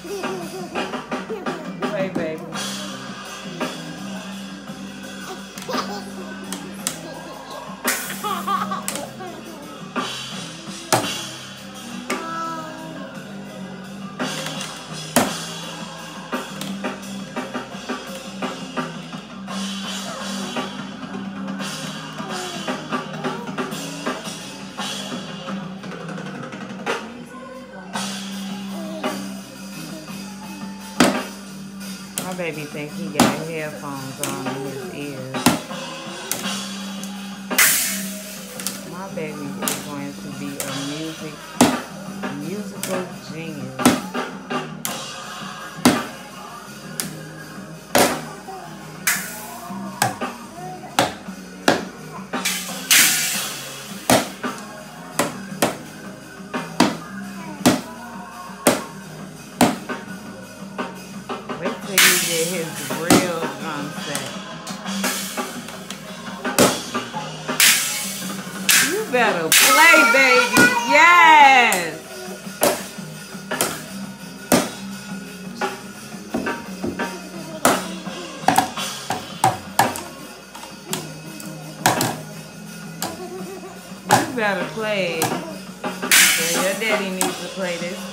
Play, baby. My baby think he got headphones on in his ears. My baby is going to be a musical genius. Wait till you get his real drum set. You better play, baby. Yes! You better play. So your daddy needs to play this.